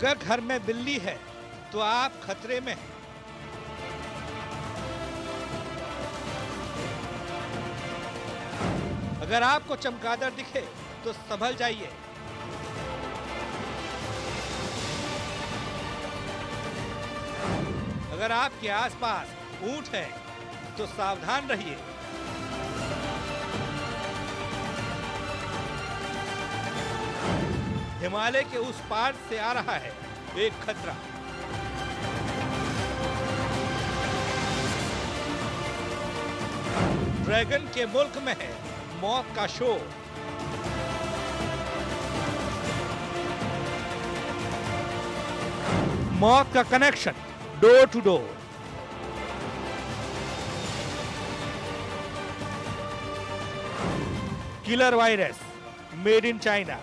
अगर घर में बिल्ली है तो आप खतरे में हैं। अगर आपको चमगादड़ दिखे तो संभल जाइए। अगर आपके आसपास ऊंट है तो सावधान रहिए। हिमालय के उस पार से आ रहा है एक खतरा। ड्रैगन के मुल्क में है मौत का शोर। मौत का connection door to door. Killer virus made in China.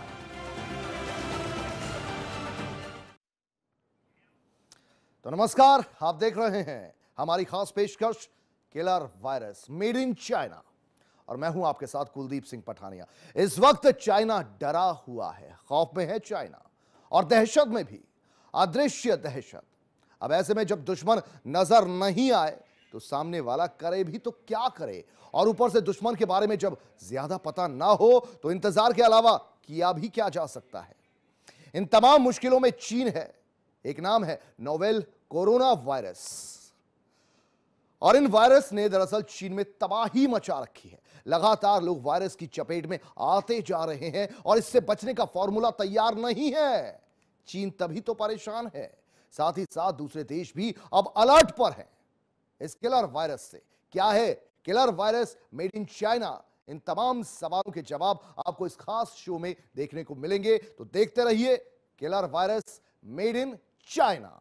तो नमस्कार, आप देख रहे हैं हमारी खास पेशकश killer virus made in China और मैं हूं आपके साथ कुलदीप सिंह पठानिया। इस वक्त चाइना डरा हुआ है, खौफ में है चाइना और दहशत में भी, अदृश्य दहशत। अब ऐसे में जब दुश्मन नजर नहीं आए तो सामने वाला करे भी तो क्या करे, और ऊपर से दुश्मन के बारे में जब ज्यादा पता ना हो तो इंतजार के अलावा किया भी क्या जा सकता है। इन तमाम मुश्किलों में चीन है। एक नाम है नोवेल कोरोना वायरस, और इन वायरस ने दरअसल चीन में तबाही मचा रखी है। लगातार लोग वायरस की चपेट में आते जा रहे हैं और इससे बचने का फॉर्मूला तैयार नहीं है। चीन तभी तो परेशान है, साथ ही साथ दूसरे देश भी अब अलर्ट पर हैं इस किलर वायरस से। क्या है killer virus made in China? इन तमाम सवालों के जवाब आपको इस खास शो में देखने को मिलेंगे, तो देखते रहिए killer virus made in China.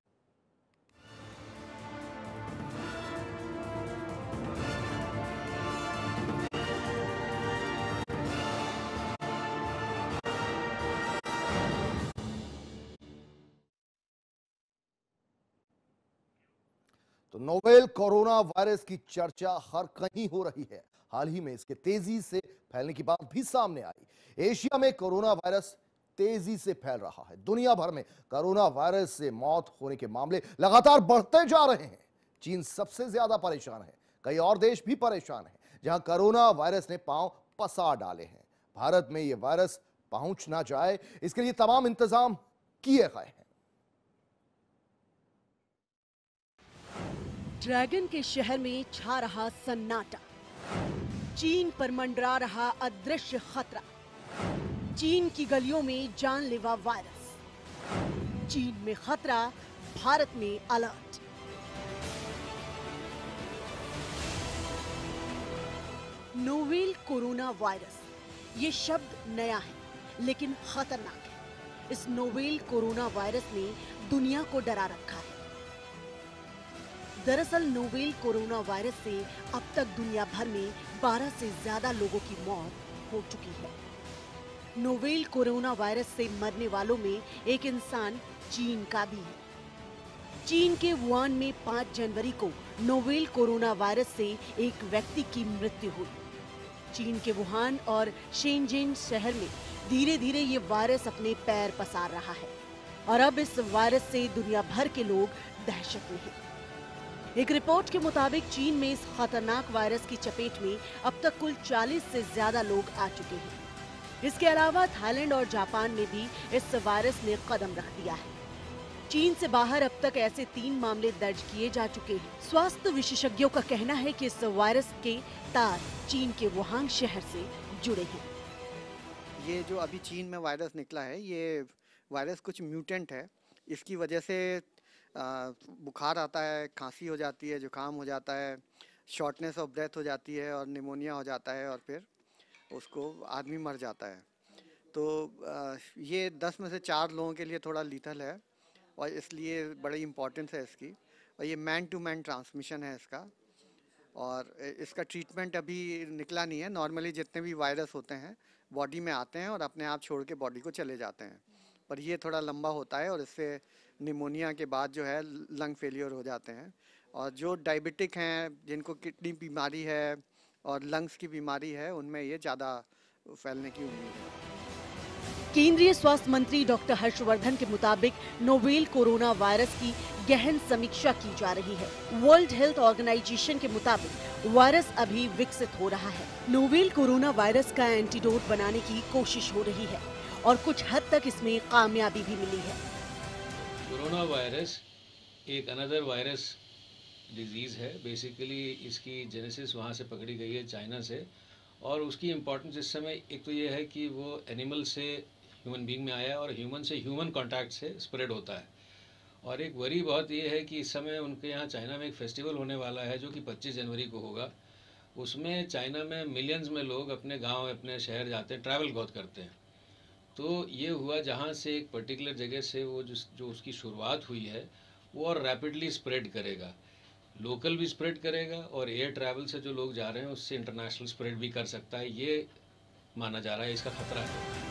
तो नोवेल कोरोना वायरस की चर्चा हर कहीं हो रही है। हाल ही में इसके तेजी से फैलने की बात भी सामने आई। एशिया में कोरोना वायरस तेजी से फैल रहा है। दुनिया भर में कोरोना वायरस से मौत होने के मामले लगातार बढ़ते जा रहे हैं। चीन सबसे ज्यादा परेशान है, कई और देश भी परेशान हैं जहां कोरोना वायरस ने पांव पसार डाले हैं। भारत में यह वायरस पहुंच ना जाए, इसके लिए तमाम इंतजाम किए गए हैं। ड्रैगन के शहर में छा रहा सन्नाटा। चीन पर मंडरा रहा अदृश्य खतरा। चीन की गलियों में जानलेवा वायरस। चीन में खतरा, भारत में अलर्ट। नोवेल कोरोना वायरस, ये शब्द नया है लेकिन खतरनाक है। इस नोवेल कोरोना वायरस ने दुनिया को डरा रखा है। दरअसल नोवेल कोरोना वायरस से अब तक दुनिया भर में 12 से ज्यादा लोगों की मौत हो चुकी है। नोवेल कोरोना वायरस से मरने वालों में एक इंसान चीन का भी है। चीन के वुहान में 5 जनवरी को नोवेल कोरोना वायरस से एक व्यक्ति की मृत्यु हुई। चीन के वुहान और शेनजेन शहर में धीरे धीरे ये वायरस अपने पैर पसार रहा है और अब इस वायरस से दुनिया भर के लोग दहशत में हैं। एक रिपोर्ट के मुताबिक चीन में इस खतरनाक वायरस की चपेट में अब तक कुल 40 से ज्यादा लोग आ चुके हैं। इसके अलावा थाईलैंड और जापान में भी इस वायरस ने कदम रख दिया है। चीन से बाहर अब तक ऐसे 3 मामले दर्ज किए जा चुके हैं। स्वास्थ्य विशेषज्ञों का कहना है कि इस वायरस के तार चीन के वुहान शहर से जुड़े हैं। ये जो अभी चीन में वायरस निकला है, ये वायरस कुछ म्यूटेंट है। इसकी वजह से बुखार आता है, खांसी हो जाती है, जुकाम हो जाता है, शॉर्टनेस ऑफ ब्रेथ हो जाती है और निमोनिया हो जाता है और फिर उसको आदमी मर जाता है। तो ये 10 में से 4 लोगों के लिए थोड़ा लीथल है और इसलिए बड़ी इम्पोर्टेंस है इसकी। और ये मैन टू मैन ट्रांसमिशन है इसका, और इसका ट्रीटमेंट अभी निकला नहीं है। नॉर्मली जितने भी वायरस होते हैं बॉडी में आते हैं और अपने आप छोड़ के बॉडी को चले जाते हैं, पर ये थोड़ा लंबा होता है और इससे निमोनिया के बाद जो है लंग फेलियर हो जाते हैं। और जो डायबिटिक हैं, जिनको किडनी बीमारी है और लंग्स की बीमारी है, उनमें ये ज़्यादा फैलने की उम्मीद है। केंद्रीय स्वास्थ्य मंत्री डॉक्टर हर्षवर्धन के मुताबिक नोवेल कोरोना वायरस की गहन समीक्षा की जा रही है। वर्ल्ड हेल्थ ऑर्गेनाइजेशन के मुताबिक वायरस अभी विकसित हो रहा है। नोवेल कोरोना वायरस का एंटीडोट बनाने की कोशिश हो रही है और कुछ हद तक इसमें कामयाबी भी मिली है। कोरोना वायरस एक अनदर वायरस डिजीज़ है। बेसिकली इसकी जेनेसिस वहाँ से पकड़ी गई है, चाइना से, और उसकी इम्पोर्टेंस इस समय एक तो ये है कि वो एनिमल से ह्यूमन बीइंग में आया है और ह्यूमन से ह्यूमन कांटेक्ट से स्प्रेड होता है। और एक वरी बहुत ये है कि इस समय उनके यहाँ चाइना में एक फेस्टिवल होने वाला है जो कि 25 जनवरी को होगा। उसमें चाइना में मिलियंस में लोग अपने गाँव अपने शहर जाते हैं, ट्रैवल बहुत करते हैं। तो ये हुआ जहाँ से एक पर्टिकुलर जगह से वो जो उसकी शुरुआत हुई है वो और रैपिडली स्प्रेड करेगा, लोकल भी स्प्रेड करेगा और एयर ट्रैवल से जो लोग जा रहे हैं उससे इंटरनेशनल स्प्रेड भी कर सकता है, ये माना जा रहा है, इसका खतरा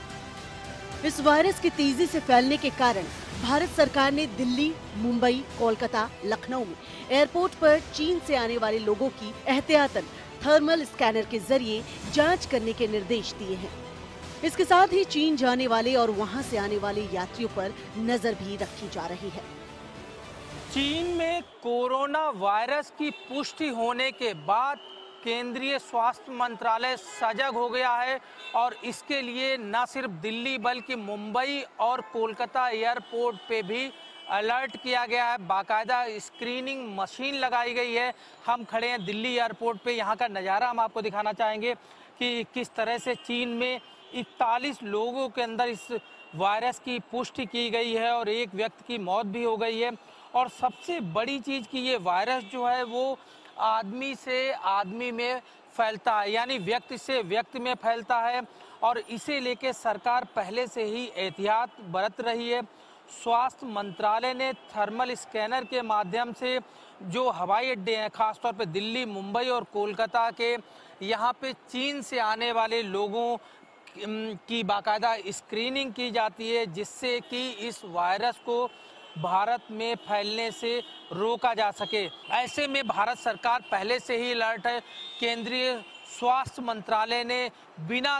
है। इस वायरस के तेजी से फैलने के कारण भारत सरकार ने दिल्ली, मुंबई, कोलकाता, लखनऊ में एयरपोर्ट पर चीन से आने वाले लोगों की एहतियातन थर्मल स्कैनर के जरिए जांच करने के निर्देश दिए हैं। इसके साथ ही चीन जाने वाले और वहां से आने वाले यात्रियों पर नजर भी रखी जा रही है। चीन में कोरोना वायरस की पुष्टि होने के बाद केंद्रीय स्वास्थ्य मंत्रालय सजग हो गया है और इसके लिए न सिर्फ दिल्ली बल्कि मुंबई और कोलकाता एयरपोर्ट पे भी अलर्ट किया गया है। बाकायदा स्क्रीनिंग मशीन लगाई गई है। हम खड़े हैं दिल्ली एयरपोर्ट पे, यहाँ का नज़ारा हम आपको दिखाना चाहेंगे कि किस तरह से चीन में 41 लोगों के अंदर इस वायरस की पुष्टि की गई है और एक व्यक्ति की मौत भी हो गई है। और सबसे बड़ी चीज़ कि ये वायरस जो है वो आदमी से आदमी में फैलता है, यानी व्यक्ति से व्यक्ति में फैलता है और इसे लेके सरकार पहले से ही एहतियात बरत रही है। स्वास्थ्य मंत्रालय ने थर्मल स्कैनर के माध्यम से जो हवाई अड्डे हैं, खासतौर पे दिल्ली, मुंबई और कोलकाता के, यहाँ पे चीन से आने वाले लोगों की बाकायदा स्क्रीनिंग की जाती है जिससे कि इस वायरस को भारत में फैलने से रोका जा सके। ऐसे में भारत सरकार पहले से ही अलर्ट है। केंद्रीय स्वास्थ्य मंत्रालय ने बिना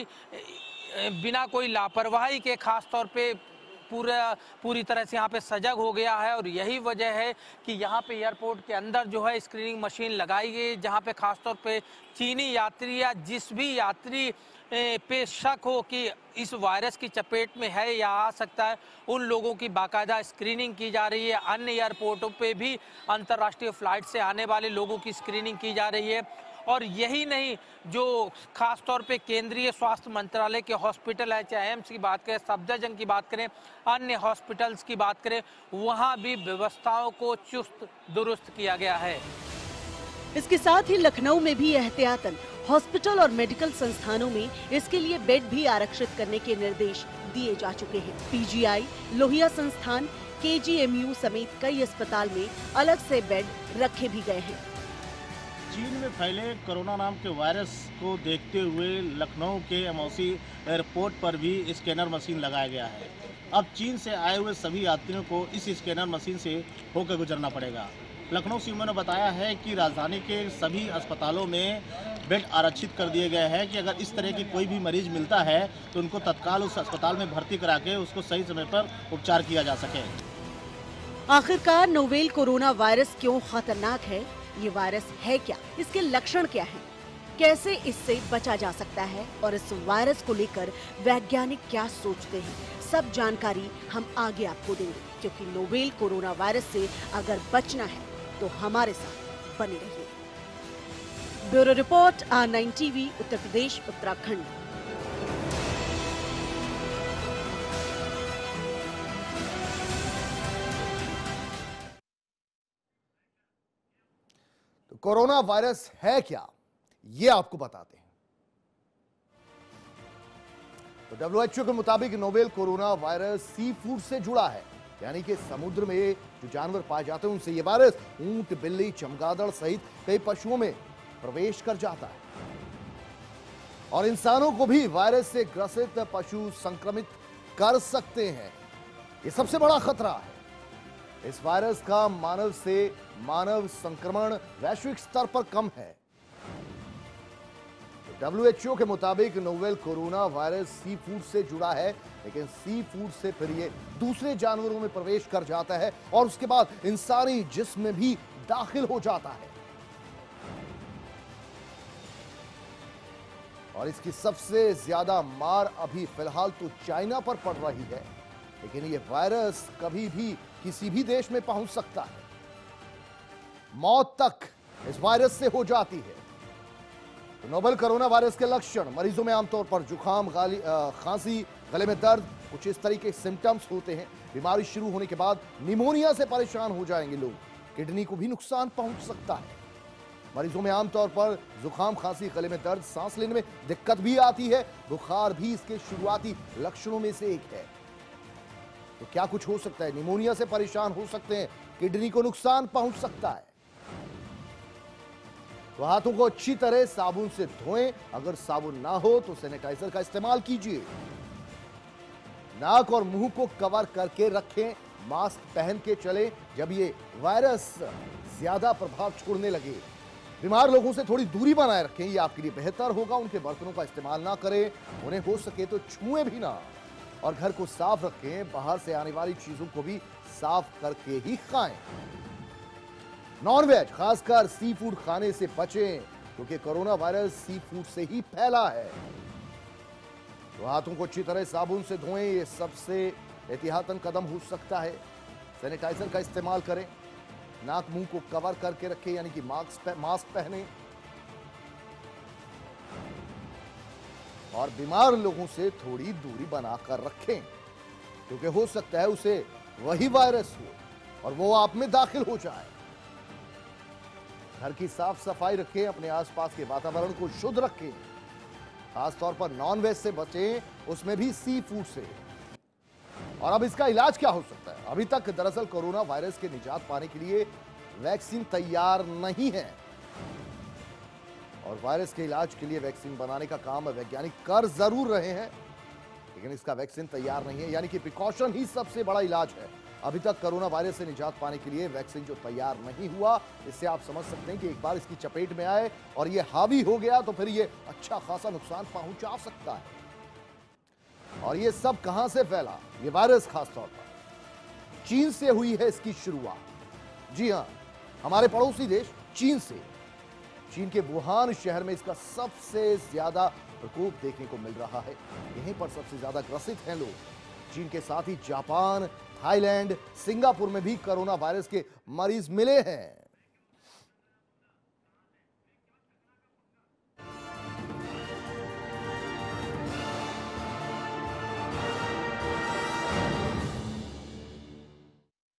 कोई लापरवाही के खास तौर पे पूरी तरह से यहाँ पे सजग हो गया है और यही वजह है कि यहाँ पे एयरपोर्ट के अंदर जो है स्क्रीनिंग मशीन लगाई गई, जहाँ पे खास तौर पे चीनी यात्री या जिस भी यात्री पे शक हो कि इस वायरस की चपेट में है या आ सकता है, उन लोगों की बाकायदा स्क्रीनिंग की जा रही है। अन्य एयरपोर्टों पे भी अंतर्राष्ट्रीय फ्लाइट से आने वाले लोगों की स्क्रीनिंग की जा रही है। और यही नहीं, जो खास तौर पे केंद्रीय स्वास्थ्य मंत्रालय के हॉस्पिटल है, चाहे एम्स की बात करें, सफदरजंग की बात करें, अन्य हॉस्पिटल्स की बात करें, वहाँ भी व्यवस्थाओं को चुस्त दुरुस्त किया गया है। इसके साथ ही लखनऊ में भी एहतियातन हॉस्पिटल और मेडिकल संस्थानों में इसके लिए बेड भी आरक्षित करने के निर्देश दिए जा चुके हैं। पीजीआई, लोहिया संस्थान, केजीएमयू समेत कई अस्पताल में अलग से बेड रखे भी गए हैं। चीन में फैले कोरोना नाम के वायरस को देखते हुए लखनऊ के एमओसी एयरपोर्ट पर भी स्कैनर मशीन लगाया गया है। अब चीन से आए हुए सभी यात्रियों को इस स्कैनर मशीन से होकर गुजरना पड़ेगा। लखनऊ सीएमओ ने बताया है कि राजधानी के सभी अस्पतालों में बेड आरक्षित कर दिए गए हैं कि अगर इस तरह की कोई भी मरीज मिलता है तो उनको तत्काल उस अस्पताल में भर्ती करा के उसको सही समय पर उपचार किया जा सके। आखिरकार नोवेल कोरोना वायरस क्यों खतरनाक है? ये वायरस है क्या? इसके लक्षण क्या हैं? कैसे इससे बचा जा सकता है और इस वायरस को लेकर वैज्ञानिक क्या सोचते हैं? सब जानकारी हम आगे आपको देंगे, क्योंकि नोवेल कोरोना वायरस से अगर बचना है तो हमारे साथ बने रहिए। Bureau report, R9 TV, Uttar Pradesh, Uttarakhand. तो कोरोना वायरस है क्या, ये आपको बताते हैं। तो WHO के मुताबिक novel corona virus seafood से जुड़ा है, यानी कि समुद्र में जो जानवर पाए जाते हैं उनसे ये वायरस ऊंट, बिल्ली, चमगादड़ सहित कई पशुओं में प्रवेश कर जाता है और इंसानों को भी वायरस से ग्रसित पशु संक्रमित कर सकते हैं। ये सबसे बड़ा खतरा है। इस वायरस का मानव से मानव संक्रमण वैश्विक स्तर पर कम है। WHO के मुताबिक novel corona virus seafood से जुड़ा है, लेकिन सी फूड से फिर ये दूसरे जानवरों में प्रवेश कर जाता है और उसके बाद इंसानी जिस्म में भी दाखिल हो जाता है। और इसकी सबसे ज्यादा मार अभी फिलहाल तो चाइना पर पड़ रही है, लेकिन ये वायरस कभी भी किसी भी देश में पहुंच सकता है। मौत तक इस वायरस से हो जाती है। तो नोवेल कोरोना वायरस के लक्षण मरीजों में आमतौर पर जुकाम, खांसी, गले में दर्द, कुछ इस तरीके के सिम्टम्स होते हैं। बीमारी शुरू होने के बाद निमोनिया से परेशान हो जाएंगे लोग। किडनी को भी नुकसान पहुंच सकता है। मरीजों में आमतौर पर जुकाम, खांसी, गले में दर्द, सांस लेने में दिक्कत भी आती है। बुखार भी इसके शुरुआती लक्षणों में से एक है। तो क्या कुछ हो सकता है? निमोनिया से परेशान हो सकते हैं, किडनी को नुकसान पहुंच सकता है। तो हाथों को अच्छी तरह साबुन से धोएं। अगर साबुन ना हो तो सैनिटाइजर का इस्तेमाल कीजिए। नाक और मुंह को कवर करके रखें। मास्क पहन के चलें जब ये वायरस ज्यादा प्रभाव छोड़ने लगे। बीमार लोगों से थोड़ी दूरी बनाए रखें, ये आपके लिए बेहतर होगा। उनके बर्तनों का इस्तेमाल ना करें, उन्हें हो सके तो छुएं भी ना। और घर को साफ रखें। बाहर से आने वाली चीजों को भी साफ करके ही खाएं। नॉनवेज, खासकर सी फूड खाने से बचें, क्योंकि कोरोना वायरस सी फूड से ही फैला है। तो हाथों को अच्छी तरह साबुन से धोएं, ये सबसे एहतियातन कदम हो सकता है। सैनिटाइजर का इस्तेमाल करें। नाक मुंह को कवर करके रखें, यानी कि मास्क पहने। और बीमार लोगों से थोड़ी दूरी बनाकर रखें, क्योंकि हो सकता है उसे वही वायरस हो और वो आप में दाखिल हो जाए। घर की साफ सफाई रखें। अपने आसपास के वातावरण को शुद्ध रखें। खासतौर पर नॉनवेज से बचें, उसमें भी सी फूड से। और अब इसका इलाज क्या हो सकता है? अभी तक दरअसल कोरोना वायरस के निजात पाने के लिए वैक्सीन तैयार नहीं है। और वायरस के इलाज के लिए वैक्सीन बनाने का काम वैज्ञानिक कर जरूर रहे हैं, लेकिन इसका वैक्सीन तैयार नहीं है। यानी कि प्रिकॉशन ही सबसे बड़ा इलाज है। अभी तक कोरोना वायरस से निजात पाने के लिए वैक्सीन जो तैयार नहीं हुआ, इससे आप समझ सकते हैं कि एक बार इसकी चपेट में आए और ये हावी हो गया तो फिर ये अच्छा खासा नुकसान पहुंचा सकता है। और ये सब कहां से फैला? ये वायरस खासतौर पर चीन से हुई है इसकी शुरुआत। जी हां, हमारे पड़ोसी देश चीन से। चीन के वुहान शहर में इसका सबसे ज्यादा प्रकोप देखने को मिल रहा है। यहीं पर सबसे ज्यादा ग्रसित हैं लोग। चीन के साथ ही जापान, थाईलैंड, सिंगापुर में भी कोरोना वायरस के मरीज मिले हैं।